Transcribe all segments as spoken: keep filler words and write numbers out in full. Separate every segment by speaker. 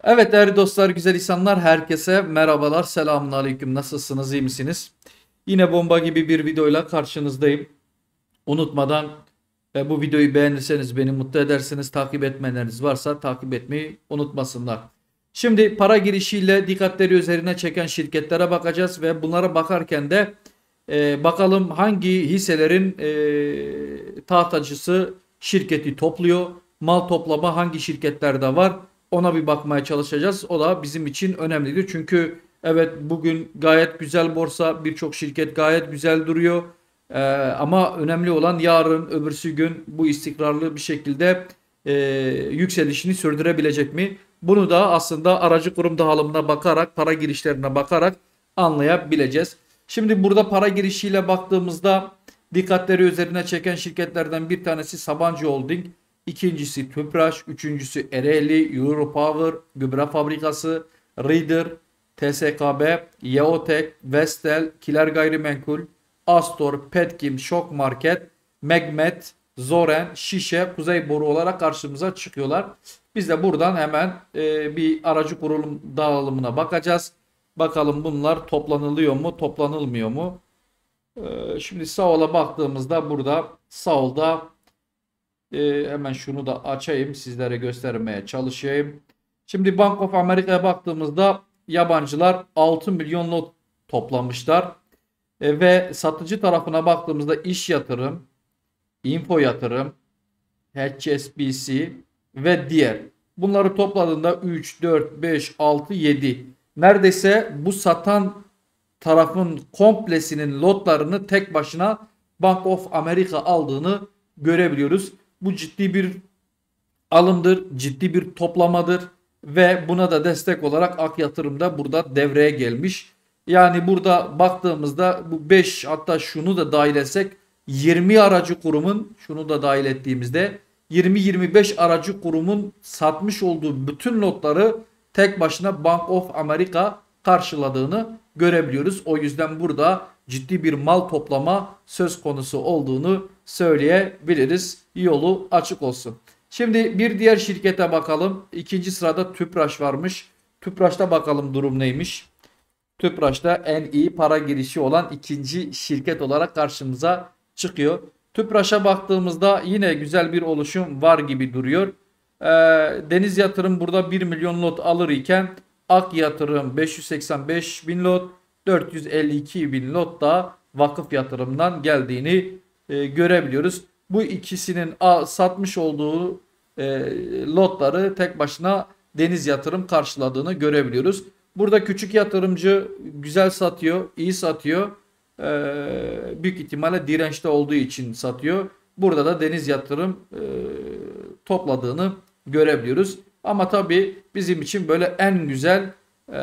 Speaker 1: Evet değerli dostlar, güzel insanlar, herkese merhabalar, selamun aleyküm. Nasılsınız, iyi misiniz? Yine bomba gibi bir videoyla karşınızdayım. Unutmadan e, bu videoyu beğenirseniz beni mutlu edersiniz. Takip etmeyenleriniz varsa takip etmeyi unutmasınlar. Şimdi para girişiyle dikkatleri üzerine çeken şirketlere bakacağız ve bunlara bakarken de e, bakalım hangi hisselerin e, tahtacısı şirketi topluyor. Mal toplama hangi şirketlerde var? Ona bir bakmaya çalışacağız. O da bizim için önemlidir. Çünkü evet, bugün gayet güzel borsa, birçok şirket gayet güzel duruyor. Ee, ama önemli olan yarın, öbürsü gün bu istikrarlı bir şekilde e, yükselişini sürdürebilecek mi? Bunu da aslında aracı kurum dağılımına bakarak, para girişlerine bakarak anlayabileceğiz. Şimdi burada para girişiyle baktığımızda dikkatleri üzerine çeken şirketlerden bir tanesi Sabancı Holding. İkincisi Tüpraş, üçüncüsü Ereğli, Europower, Gübre Fabrikası, Reader, T S K B, Yeotek, Vestel, Kiler Gayrimenkul, Astor, Petkim, Şok Market, Megmet, Zoren, Şişe, Kuzey Boru olarak karşımıza çıkıyorlar. Biz de buradan hemen e, bir aracı kurulum dağılımına bakacağız. Bakalım bunlar toplanılıyor mu, toplanılmıyor mu? E, şimdi Saol'a baktığımızda burada Saol'da ee, hemen şunu da açayım, sizlere göstermeye çalışayım. Şimdi Bank of America'ya baktığımızda yabancılar altı milyon lot toplamışlar. E, ve satıcı tarafına baktığımızda iş yatırım, info yatırım, H S B C ve diğer. Bunları topladığında üç, dört, beş, altı, yedi. Neredeyse bu satan tarafın komplesinin lotlarını tek başına Bank of America aldığını görebiliyoruz. Bu ciddi bir alımdır, ciddi bir toplamadır ve buna da destek olarak Ak Yatırım da burada devreye gelmiş. Yani burada baktığımızda bu beş, hatta şunu da dahil etsek yirmi aracı kurumun, şunu da dahil ettiğimizde yirmi yirmi beş aracı kurumun satmış olduğu bütün lotları tek başına Bank of America karşıladığını görebiliyoruz. O yüzden burada ciddi bir mal toplama söz konusu olduğunu söyleyebiliriz. Yolu açık olsun. Şimdi bir diğer şirkete bakalım. İkinci sırada Tüpraş varmış. Tüpraş'ta bakalım durum neymiş. Tüpraş'ta en iyi para girişi olan ikinci şirket olarak karşımıza çıkıyor. Tüpraş'a baktığımızda yine güzel bir oluşum var gibi duruyor. Ee, Deniz Yatırım burada bir milyon lot alır iken Ak Yatırım beş yüz seksen beş bin lot, dört yüz elli iki bin lot da Vakıf Yatırım'dan geldiğini e, görebiliyoruz. Bu ikisinin a, satmış olduğu e, lotları tek başına Deniz Yatırım karşıladığını görebiliyoruz. Burada küçük yatırımcı güzel satıyor, iyi satıyor. Ee, büyük ihtimalle dirençte olduğu için satıyor. Burada da Deniz Yatırım e, topladığını görebiliyoruz. Ama tabii bizim için böyle en güzel e,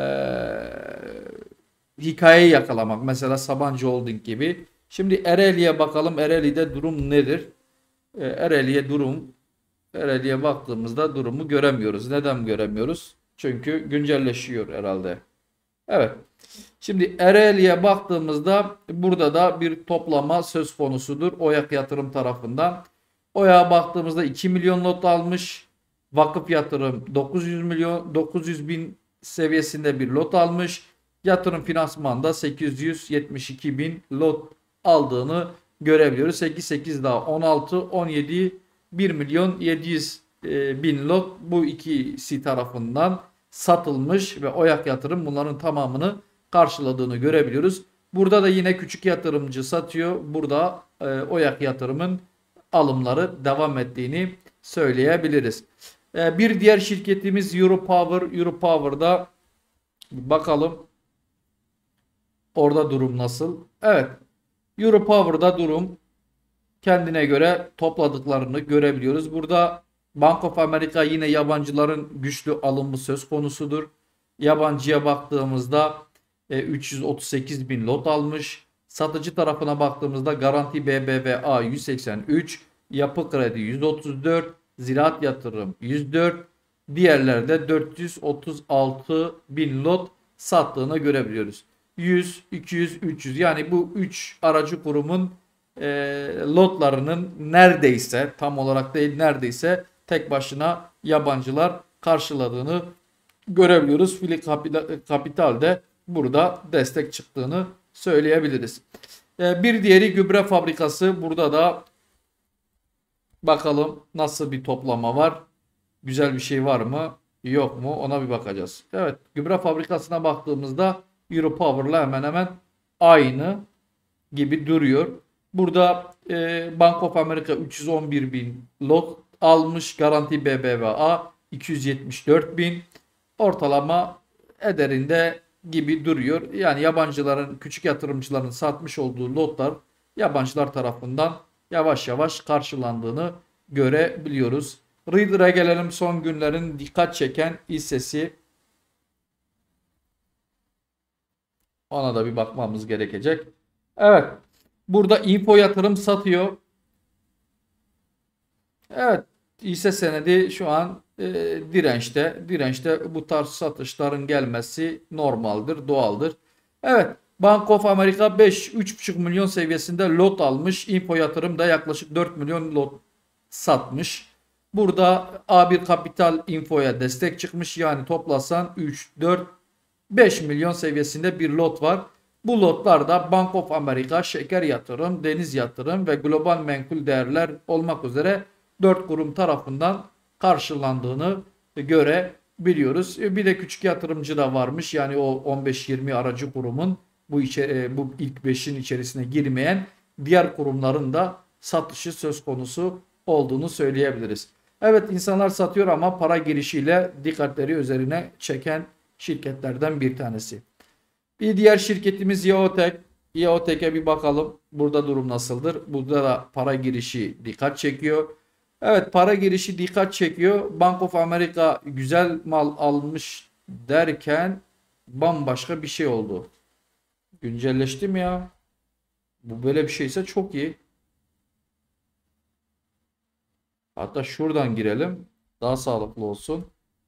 Speaker 1: hikayeyi yakalamak. Mesela Sabancı Holding gibi. Şimdi Ereğli'ye bakalım. Ereğli'de durum nedir? E, Ereğli'ye durum Ereğli'ye baktığımızda durumu göremiyoruz. Neden göremiyoruz? Çünkü güncelleşiyor herhalde. Evet. Şimdi Ereğli'ye baktığımızda burada da bir toplama söz konusudur. Oyak Yatırım tarafından. Oyak'a baktığımızda iki milyon lot almış. Vakıf Yatırım dokuz yüz milyon dokuz yüz bin seviyesinde bir lot almış. Yatırım Finansman'da sekiz yüz yetmiş iki bin lot aldığını görebiliyoruz. sekiz sekiz daha on altı on yedi bir milyon yedi yüz bin lot bu ikisi tarafından satılmış ve Oyak Yatırım bunların tamamını karşıladığını görebiliyoruz. Burada da yine küçük yatırımcı satıyor. Burada e, Oyak Yatırım'ın alımları devam ettiğini söyleyebiliriz. E, bir diğer şirketimiz Europower. Europower'da bakalım orada durum nasıl? Evet. Europower'da durum kendine göre topladıklarını görebiliyoruz. Burada Bank of America yine yabancıların güçlü alımı söz konusudur. Yabancıya baktığımızda e, üç yüz otuz sekiz bin lot almış. Satıcı tarafına baktığımızda Garanti B B V A yüz seksen üç, Yapı Kredi yüz otuz dört, Ziraat Yatırım yüz dört, diğerlerde dört yüz otuz altı bin lot sattığını görebiliyoruz. yüz, iki yüz, üç yüz, yani bu üç aracı kurumun e, lotlarının neredeyse, tam olarak değil neredeyse tek başına yabancılar karşıladığını görebiliyoruz. Fili Kapital de burada destek çıktığını söyleyebiliriz. Bir diğeri gübre fabrikası. Burada da bakalım nasıl bir toplama var. Güzel bir şey var mı? Yok mu? Ona bir bakacağız. Evet, gübre fabrikasına baktığımızda Europower'la hemen hemen aynı gibi duruyor. Burada e, Bank of America üç yüz on bir bin lot almış. Garanti B B V A iki yüz yetmiş dört bin. Ortalama ederinde gibi duruyor. Yani yabancıların, küçük yatırımcıların satmış olduğu lotlar yabancılar tarafından yavaş yavaş karşılandığını görebiliyoruz. Reader'a gelelim, son günlerin dikkat çeken hissesi. Ona da bir bakmamız gerekecek. Evet. Burada Info Yatırım satıyor. Evet. Hisse senedi şu an e, dirençte. Dirençte bu tarz satışların gelmesi normaldir, doğaldır. Evet. Bank of America beş üç buçuk milyon seviyesinde lot almış. Info Yatırım da yaklaşık dört milyon lot satmış. Burada A bir Kapital Info'ya destek çıkmış. Yani toplasan üç, dört, beş milyon seviyesinde bir lot var. Bu lotlarda Bank of America, Şeker Yatırım, Deniz Yatırım ve Global Menkul Değerler olmak üzere dört kurum tarafından karşılandığını görebiliyoruz. Bir de küçük yatırımcı da varmış. Yani o on beş yirmi aracı kurumun bu, içeri, bu ilk beşin içerisine girmeyen diğer kurumların da satışı söz konusu olduğunu söyleyebiliriz. Evet, insanlar satıyor ama para girişiyle dikkatleri üzerine çeken şirketlerden bir tanesi. Bir diğer şirketimiz Yeotek. Yeotek'e bir bakalım. Burada durum nasıldır? Burada da para girişi dikkat çekiyor. Evet, para girişi dikkat çekiyor. Bank of America güzel mal almış derken bambaşka bir şey oldu. Güncelleşti mi ya? Bu böyle bir şeyse çok iyi. Hatta şuradan girelim. Daha sağlıklı olsun.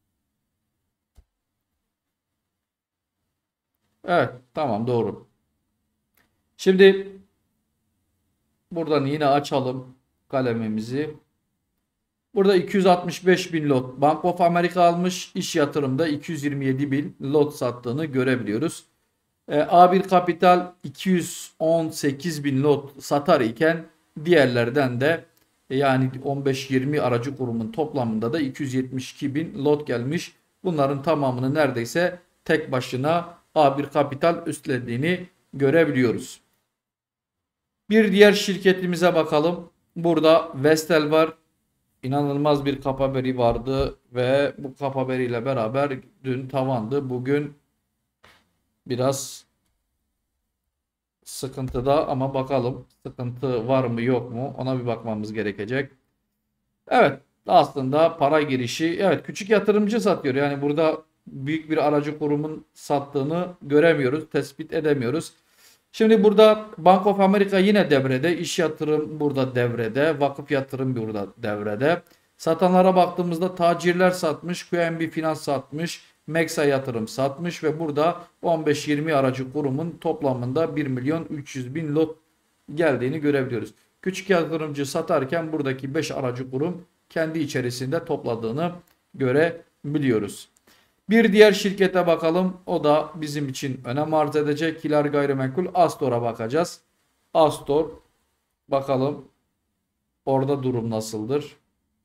Speaker 1: Evet, tamam, doğru. Şimdi buradan yine açalım kalemimizi. Burada iki yüz altmış beş bin lot Bank of America almış. İş yatırımda iki yüz yirmi yedi bin lot sattığını görebiliyoruz. E, A bir Kapital iki yüz on sekiz bin lot satar iken diğerlerden de e, yani on beş yirmi aracı kurumun toplamında da iki yüz yetmiş iki bin lot gelmiş. Bunların tamamını neredeyse tek başına A bir Kapital üstlendiğini görebiliyoruz. Bir diğer şirketimize bakalım. Burada Vestel var. İnanılmaz bir kap haberi vardı ve bu kap haberiyle beraber dün tavandı. Bugün biraz sıkıntıda ama bakalım sıkıntı var mı yok mu, ona bir bakmamız gerekecek. Evet, aslında para girişi, evet, küçük yatırımcı satıyor. Yani burada büyük bir aracı kurumun sattığını göremiyoruz, tespit edemiyoruz. Şimdi burada Bank of America yine devrede, iş yatırım burada devrede, vakıf yatırım burada devrede. Satanlara baktığımızda tacirler satmış, Q N B Finans satmış, Meksa Yatırım satmış ve burada on beş yirmi aracı kurumun toplamında bir milyon üç yüz bin lot geldiğini görebiliyoruz. Küçük yatırımcı satarken buradaki beş aracı kurum kendi içerisinde topladığını görebiliyoruz. Bir diğer şirkete bakalım. O da bizim için önem arz edecek. Hilar Gayrimenkul, Astor'a bakacağız. Astor, bakalım orada durum nasıldır?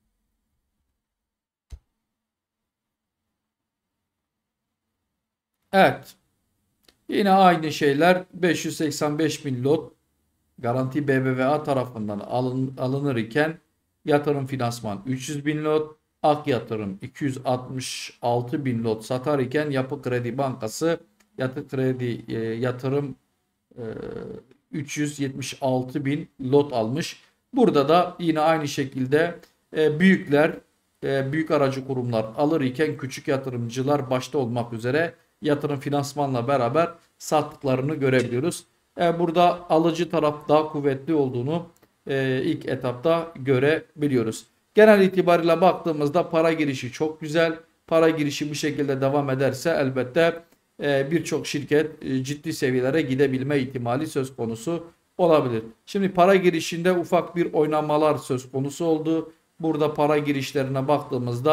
Speaker 1: Evet. Yine aynı şeyler. beş yüz seksen beş bin lot Garanti B B V A tarafından alın, alınır iken yatırım finansman üç yüz bin lot, Ak Yatırım iki yüz altmış altı bin lot satar iken Yapı Kredi Bankası Yatı Kredi e, Yatırım e, üç yüz yetmiş altı bin lot almış. Burada da yine aynı şekilde e, büyükler, e, büyük aracı kurumlar alır iken küçük yatırımcılar başta olmak üzere yatırım finansmanla beraber sattıklarını görebiliyoruz. E, burada alıcı taraf daha kuvvetli olduğunu e, ilk etapta görebiliyoruz. Genel itibariyle baktığımızda para girişi çok güzel. Para girişi bu şekilde devam ederse elbette e, birçok şirket e, ciddi seviyelere gidebilme ihtimali söz konusu olabilir. Şimdi para girişinde ufak bir oynamalar söz konusu oldu. Burada para girişlerine baktığımızda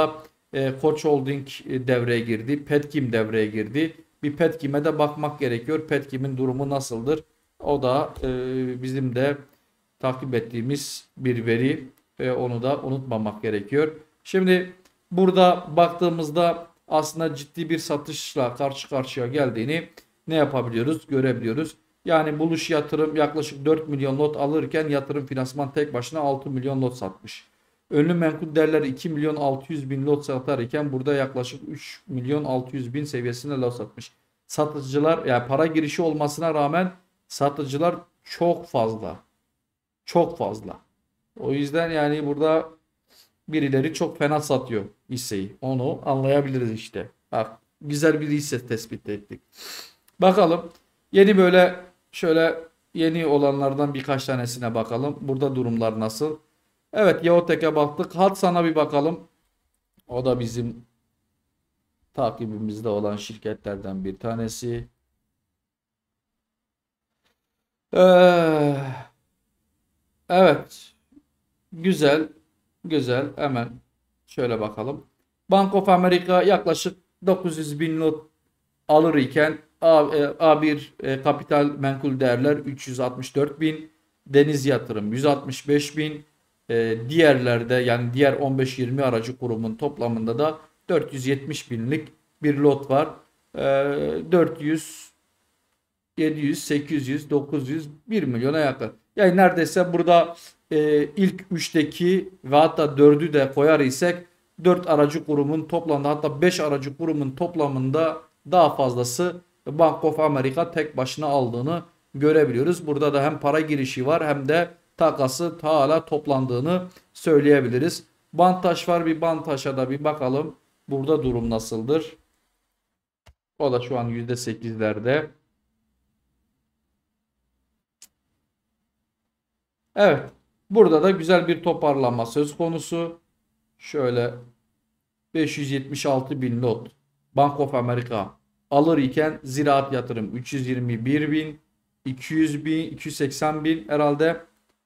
Speaker 1: e, Koç Holding e, devreye girdi. Petkim devreye girdi. Bir Petkim'e de bakmak gerekiyor. Petkim'in durumu nasıldır? O da e, bizim de takip ettiğimiz bir veri ve onu da unutmamak gerekiyor. Şimdi burada baktığımızda aslında ciddi bir satışla karşı karşıya geldiğini ne yapabiliyoruz? Görebiliyoruz. Yani Buluş Yatırım yaklaşık dört milyon lot alırken Yatırım Finansman tek başına altı milyon lot satmış. Önlü menkul değerler iki milyon altı yüz bin lot satarken burada yaklaşık üç milyon altı yüz bin seviyesinde lot satmış. Satıcılar yani para girişi olmasına rağmen satıcılar çok fazla. Çok fazla. O yüzden yani burada birileri çok fena satıyor hisseyi. Onu anlayabiliriz işte. Bak güzel bir hisse tespit ettik. Bakalım yeni böyle şöyle yeni olanlardan birkaç tanesine bakalım. Burada durumlar nasıl? Evet Yeotek'e baktık. Hatsan'a bir bakalım. O da bizim takibimizde olan şirketlerden bir tanesi. Ee, evet. Güzel. Güzel. Hemen şöyle bakalım. Bank of America yaklaşık dokuz yüz bin lot alır iken A, e, A bir e, kapital menkul değerler üç yüz altmış dört bin, Deniz Yatırım yüz altmış beş bin, e, diğerlerde yani diğer on beş yirmi aracı kurumun toplamında da dört yüz yetmiş binlik bir lot var. E, dört yüz, yedi yüz, sekiz yüz, dokuz yüz, bir milyona yakın. Yani neredeyse burada e, ilk üçteki ve hatta dördü de koyar isek dört aracı kurumun toplamında hatta beş aracı kurumun toplamında daha fazlası Bank of America tek başına aldığını görebiliyoruz. Burada da hem para girişi var hem de takası hala toplandığını söyleyebiliriz. Bantaş var, bir Bantaş'a da bir bakalım. Burada durum nasıldır? O da şu an yüzde sekizlerde. Evet. Burada da güzel bir toparlanma söz konusu. Şöyle beş yüz yetmiş altı bin lot Bank of America alır iken Ziraat Yatırım üç yüz yirmi bir bin, iki yüz bin, iki yüz seksen bin herhalde.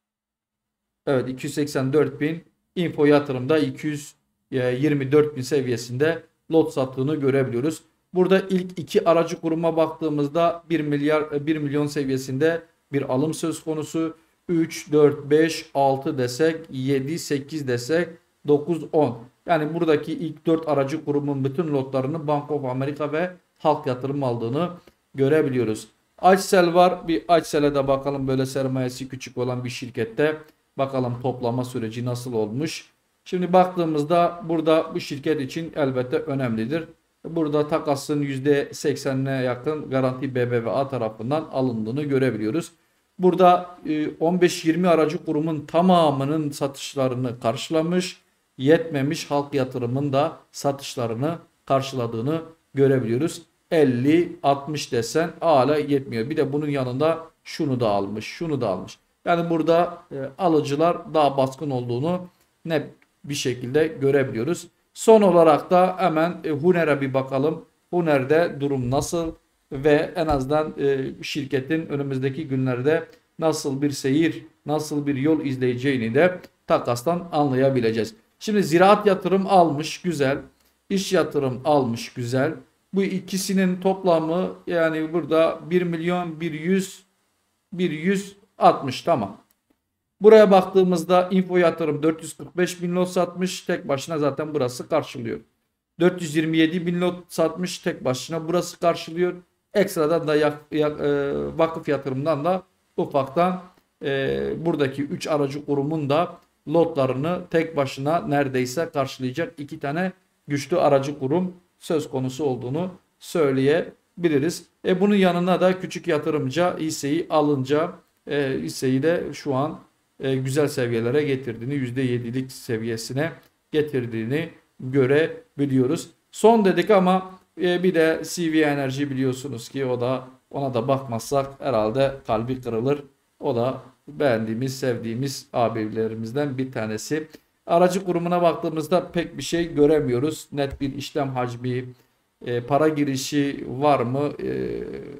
Speaker 1: Evet iki yüz seksen dört bin. Info Yatırım'da iki yüz yirmi dört bin seviyesinde lot sattığını görebiliyoruz. Burada ilk iki aracı kuruma baktığımızda bir milyar bir milyon seviyesinde bir alım söz konusu. üç, dört, beş, altı desek, yedi, sekiz desek, dokuz, on. Yani buradaki ilk dört aracı kurumun bütün lotlarını Bank of America ve Halk Yatırım aldığını görebiliyoruz. Açsel var. Bir Açsel'e de bakalım böyle sermayesi küçük olan bir şirkette. Bakalım toplama süreci nasıl olmuş. Şimdi baktığımızda burada bu şirket için elbette önemlidir. Burada takasın yüzde seksenine yakın Garanti B B V A tarafından alındığını görebiliyoruz. Burada on beş yirmi aracı kurumun tamamının satışlarını karşılamış, yetmemiş Halk Yatırım'ın da satışlarını karşıladığını görebiliyoruz. elli altmış desen hala yetmiyor. Bir de bunun yanında şunu da almış, şunu da almış. Yani burada e, alıcılar daha baskın olduğunu net bir şekilde görebiliyoruz. Son olarak da hemen e, Huner'e bir bakalım. Huner'de durum nasıl ve en azından e, şirketin önümüzdeki günlerde nasıl bir seyir, nasıl bir yol izleyeceğini de takastan anlayabileceğiz. Şimdi Ziraat Yatırım almış, güzel. İş Yatırım almış, güzel. Bu ikisinin toplamı yani burada bir milyon bir yüz bir yüz altmış tamam. Buraya baktığımızda Info Yatırım dört yüz kırk beş bin lot satmış. Tek başına zaten burası karşılıyor. dört yüz yirmi yedi bin lot satmış. Tek başına burası karşılıyor. Ekstradan da yak, yak, e, vakıf yatırımdan da ufaktan e, buradaki üç aracı kurumun da lotlarını tek başına neredeyse karşılayacak iki tane güçlü aracı kurum söz konusu olduğunu söyleyebiliriz. E bunun yanına da küçük yatırımcı hisseyi alınca e, hisseyi de şu an e, güzel seviyelere getirdiğini, yüzde yedilik seviyesine getirdiğini görebiliyoruz. Son dedik ama e, bir de C V Enerji biliyorsunuz ki o da ona da bakmazsak herhalde kalbi kırılır. O da beğendiğimiz, sevdiğimiz abilerimizden bir tanesi. Aracı kurumuna baktığımızda pek bir şey göremiyoruz. Net bir işlem hacmi, e, para girişi var mı? E,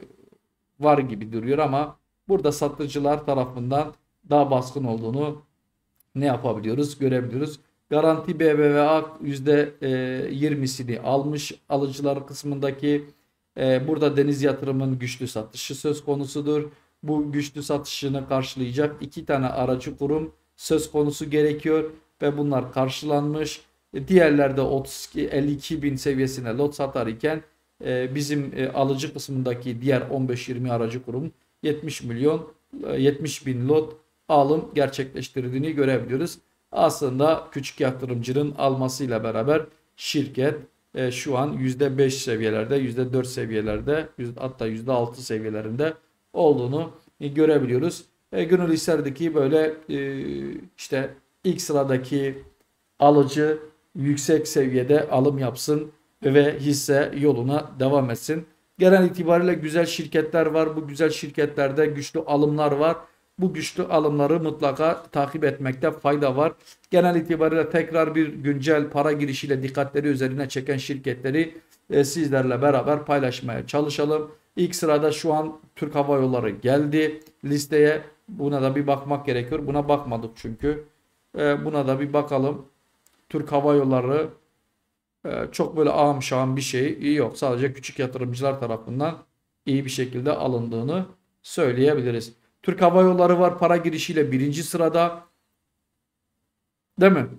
Speaker 1: var gibi duruyor ama burada satıcılar tarafından daha baskın olduğunu ne yapabiliyoruz? Görebiliyoruz. Garanti B B V A yüzde yirmisini almış alıcılar kısmındaki. E, burada Deniz Yatırım'ın güçlü satışı söz konusudur. Bu güçlü satışını karşılayacak iki tane aracı kurum söz konusu gerekiyor ve bunlar karşılanmış. E, diğerlerde otuz iki elli iki bin seviyesine lot satar iken e, bizim e, alıcı kısmındaki diğer on beş yirmi aracı kurum yetmiş milyon yetmiş bin lot alım gerçekleştirdiğini görebiliyoruz. Aslında küçük yatırımcının almasıyla beraber şirket e, şu an yüzde beş seviyelerde, yüzde dört seviyelerde, hatta yüzde altı seviyelerinde olduğunu e, görebiliyoruz. E, gönül isterdi ki böyle e, işte ilk sıradaki alıcı yüksek seviyede alım yapsın ve hisse yoluna devam etsin. Genel itibariyle güzel şirketler var. Bu güzel şirketlerde güçlü alımlar var. Bu güçlü alımları mutlaka takip etmekte fayda var. Genel itibariyle tekrar bir güncel para girişiyle dikkatleri üzerine çeken şirketleri e, sizlerle beraber paylaşmaya çalışalım. İlk sırada şu an Türk Hava Yolları geldi listeye. Buna da bir bakmak gerekiyor. Buna bakmadık çünkü. E, buna da bir bakalım. Türk Hava Yolları e, çok böyle ağam şağım bir şey yok. Sadece küçük yatırımcılar tarafından iyi bir şekilde alındığını söyleyebiliriz. Türk Hava Yolları var para girişiyle birinci sırada. Değil mi?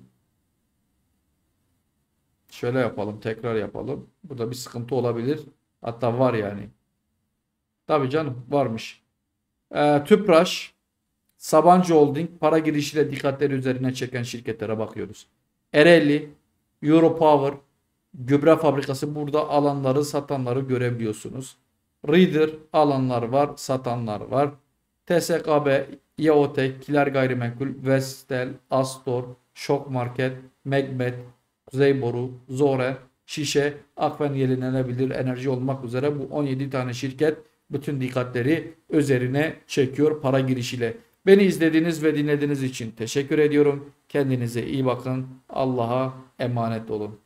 Speaker 1: Şöyle yapalım, tekrar yapalım. Burada bir sıkıntı olabilir. Hatta var yani. Tabii canım varmış. Ee, Tüpraş, Sabancı Holding para girişiyle dikkatleri üzerine çeken şirketlere bakıyoruz. Ereğli, Europower, gübre fabrikası, burada alanları satanları görebiliyorsunuz. Reader alanlar var, satanlar var. T S K B, Yeotek, Kiler Gayrimenkul, Vestel, Astor, Şok Market, Megmet, Kuzeyboru, Zore, Şişe, Akfen Yenilenebilir Enerji olmak üzere bu on yedi tane şirket bütün dikkatleri üzerine çekiyor para girişiyle. Beni izlediğiniz ve dinlediğiniz için teşekkür ediyorum. Kendinize iyi bakın. Allah'a emanet olun.